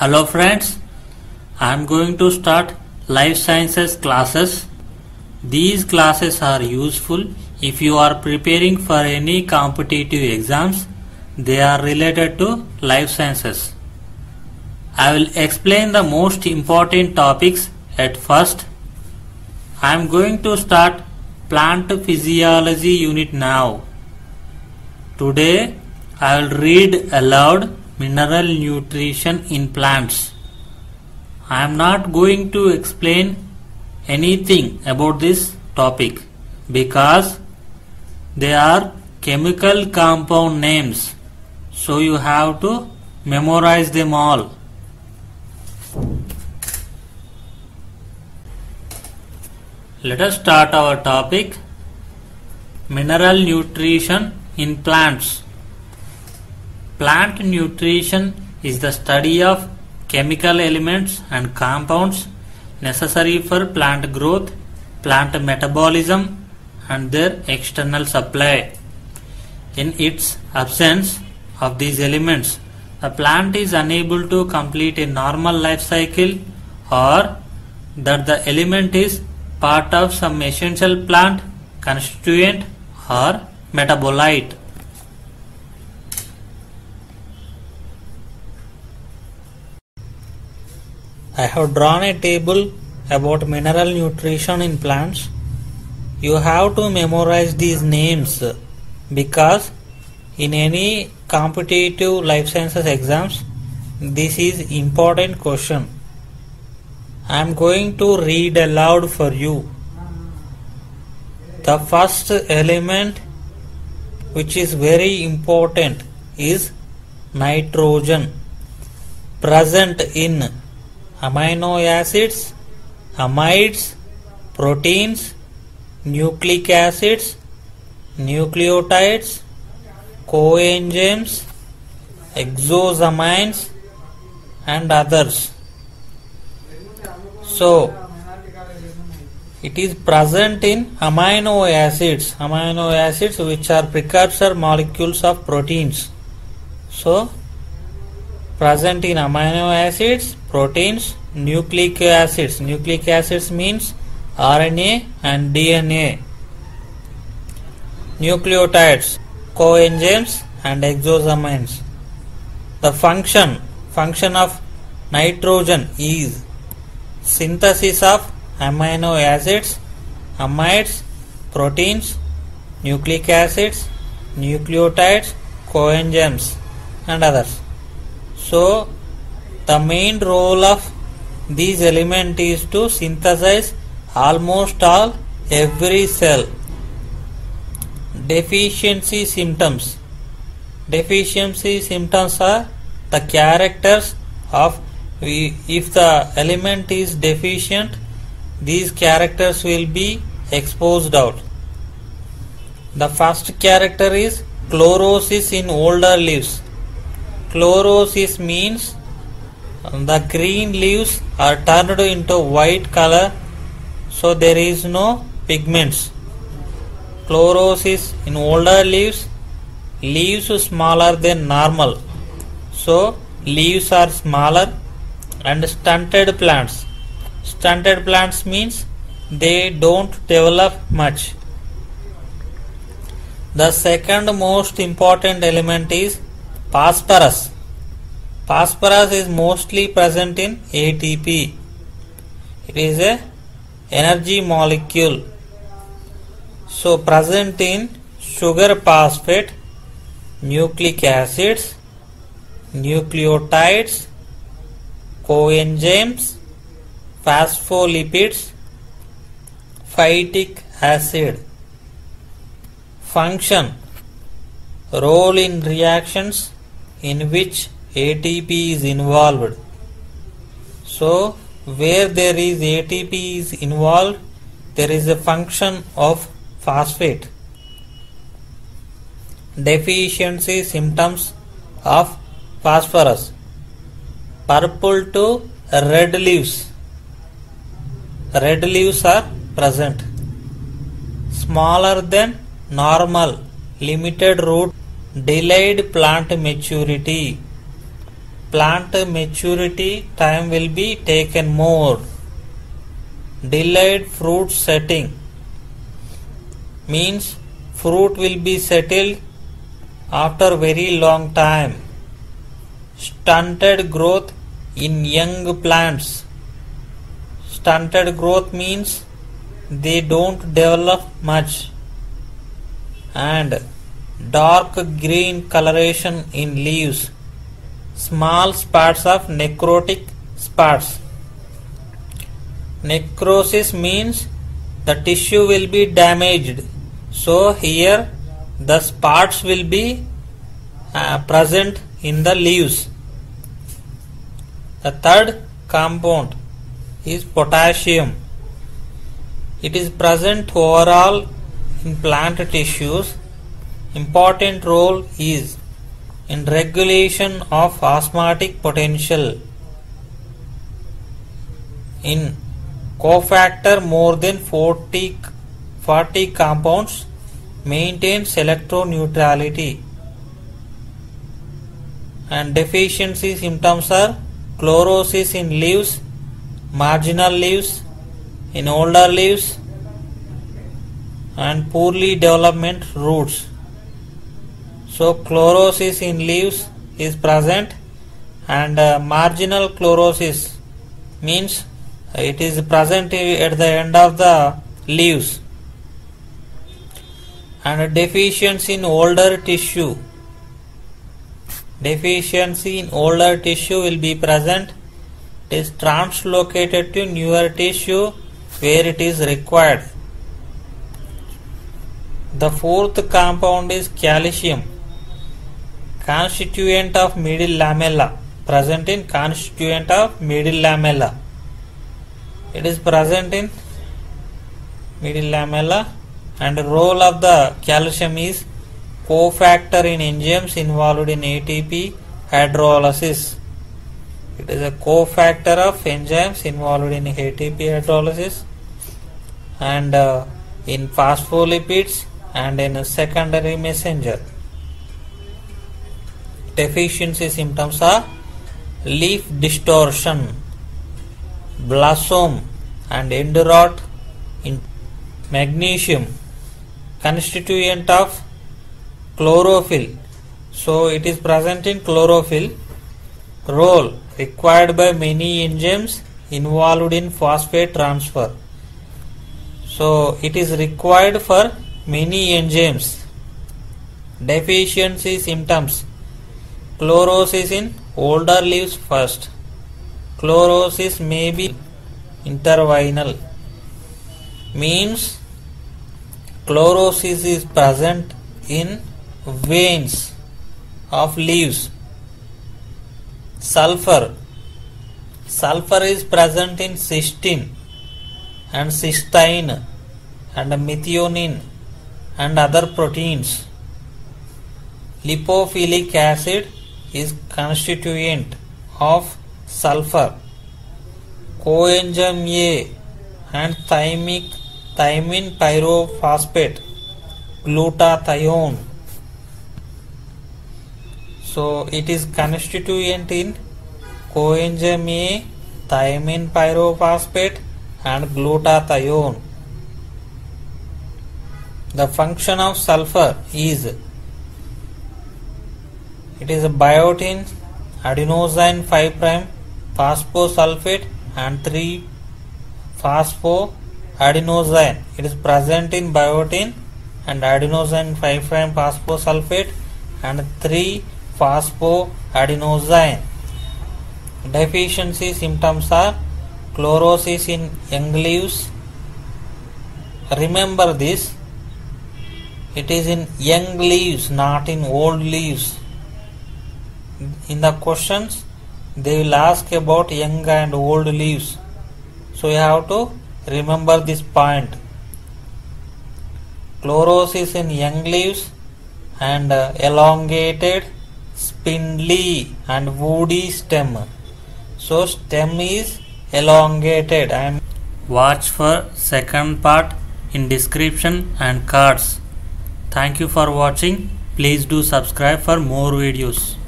Hello friends, I am going to start life sciences classes. These classes are useful if you are preparing for any competitive exams. They are related to life sciences. I will explain the most important topics at first. I am going to start plant physiology unit now. Today I will read aloud mineral nutrition in plants. I am not going to explain anything about this topic because they are chemical compound names, so you have to memorize them all. Let us start our topic, mineral nutrition in plants. Plant nutrition is the study of chemical elements and compounds necessary for plant growth, plant metabolism, and their external supply. In its absence of these elements, the plant is unable to complete a normal life cycle, or that the element is part of some essential plant constituent or metabolite. I have drawn a table about mineral nutrition in plants. You have to memorize these names because in any competitive life sciences exams, this is important question. I am going to read aloud for you. The first element, which is very important, is nitrogen, present in amino acids, amides, proteins, nucleic acids, nucleotides, coenzymes, exosamines, and others. So, it is present in amino acids which are precursor molecules of proteins. So, present in amino acids, proteins, nucleic acids. Nucleic acids means RNA and DNA. Nucleotides, coenzymes, and exosamines. The function of nitrogen is synthesis of amino acids, amides, proteins, nucleic acids, nucleotides, coenzymes, and others. So, the main role of these elements is to synthesize almost every cell. Deficiency symptoms. Deficiency symptoms are the characters of, if the element is deficient, these characters will be exposed out. The first character is chlorosis in older leaves. Chlorosis means the green leaves are turned into white color, so there is no pigments. Chlorosis in older leaves, leaves smaller than normal, so leaves are smaller. And stunted plants. Stunted plants means they don't develop much. The second most important element is phosphorus. Phosphorus is mostly present in ATP. It is a energy molecule. So present in sugar phosphate, nucleic acids, nucleotides, coenzymes, phospholipids, phytic acid. Function, role in reactions in which ATP is involved. So, where there is ATP is involved, there is a function of phosphate. Deficiency symptoms of phosphorus. Purple to red leaves. Red leaves are present. Smaller than normal, limited root, delayed plant maturity. plant maturity time will be taken more. Delayed fruit setting means fruit will be settled after very long time. Stunted growth in young plants. Stunted growth means they don't develop much. And dark green coloration in leaves. Small spots of necrotic spots. Necrosis means the tissue will be damaged. So here the spots will be present in the leaves. The third compound is potassium. It is present overall in plant tissues. Important role is in regulation of osmotic potential. In cofactor, more than 40 compounds maintains electroneutrality. And deficiency symptoms are chlorosis in leaves, marginal leaves, in older leaves, and poorly development roots. So chlorosis in leaves is present, and marginal chlorosis means it is present at the end of the leaves. And deficiency in older tissue. Deficiency in older tissue will be present. It is translocated to newer tissue where it is required. The fourth compound is calcium, constituent of middle lamella, present in constituent of middle lamella. It is present in middle lamella, and the role of the calcium is cofactor in enzymes involved in ATP hydrolysis. It is a cofactor of enzymes involved in ATP hydrolysis and in phospholipids and in a secondary messenger. Deficiency symptoms are leaf distortion, blossom and end rot. In magnesium, constituent of chlorophyll, so it is present in chlorophyll. Role required by many enzymes involved in phosphate transfer. So it is required for many enzymes. Deficiency symptoms: chlorosis in older leaves first. Chlorosis may be intervinal, means chlorosis is present in veins of leaves. Sulfur is present in cysteine and cysteine and methionine and other proteins. Lipophilic acid is constituent of sulfur. Coenzyme A and thymine pyrophosphate, glutathione. So it is constituent in coenzyme A, thymine pyrophosphate and glutathione. The function of sulfur is, it is a biotin, adenosine 5' phosphosulfate and 3-phosphoadenosine. It is present in biotin and adenosine 5' phosphosulfate and 3-phosphoadenosine. Deficiency symptoms are chlorosis in young leaves. Remember this, it is in young leaves, not in old leaves. In the questions they will ask about young and old leaves, so you have to remember this point. Chlorosis in young leaves and elongated, spindly and woody stem. So stem is elongated. Watch for second part in description and cards. Thank you for watching. Please do subscribe for more videos.